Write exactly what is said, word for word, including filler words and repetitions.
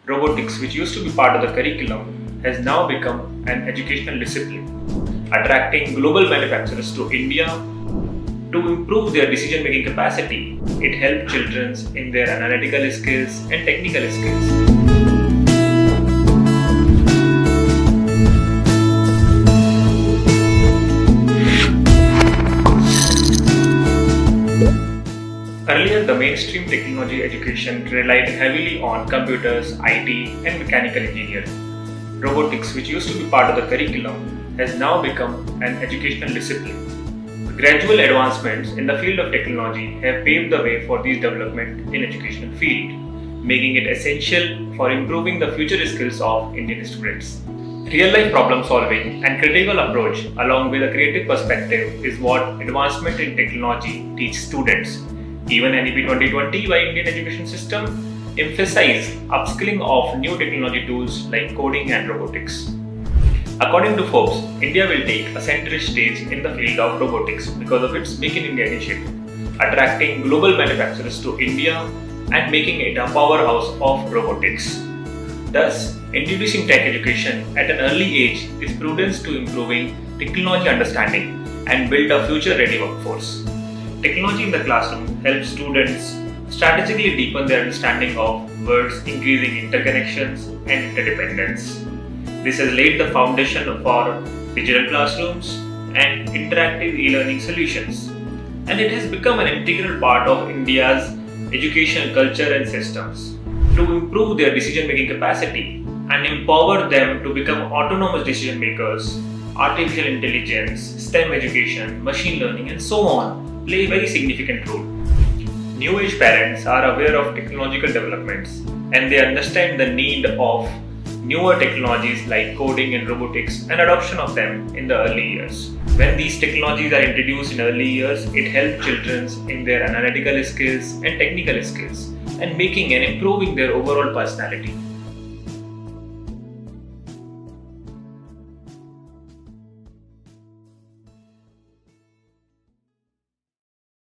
Robotics, which used to be part of the curriculum, has now become an educational discipline, attracting global manufacturers to India to improve their decision-making capacity. It helps children in their analytical skills and technical skills. Earlier, the mainstream technology education relied heavily on computers, I T, and mechanical engineering. Robotics, which used to be part of the curriculum, has now become an educational discipline. The gradual advancements in the field of technology have paved the way for these developments in educational field, making it essential for improving the future skills of Indian students. Real-life problem solving and critical approach along with a creative perspective is what advancement in technology teach students. Even N E P twenty twenty by Indian education system emphasize upskilling of new technology tools like coding and robotics. According to Forbes, India will take a center stage in the field of robotics because of its Make in India initiative, attracting global manufacturers to India and making it a powerhouse of robotics. Thus, introducing tech education at an early age is prudent to improving technology understanding and build a future-ready workforce. Technology in the classroom helps students strategically deepen their understanding of words, increasing interconnections and interdependence. This has laid the foundation for digital classrooms and interactive e-learning solutions, and it has become an integral part of India's educational culture and systems. To improve their decision-making capacity and empower them to become autonomous decision makers, artificial intelligence, STEM education, machine learning, and so on play a very significant role. New age parents are aware of technological developments and they understand the need of newer technologies like coding and robotics and adoption of them in the early years. When these technologies are introduced in early years, it helps children in their analytical skills and technical skills and making and improving their overall personality.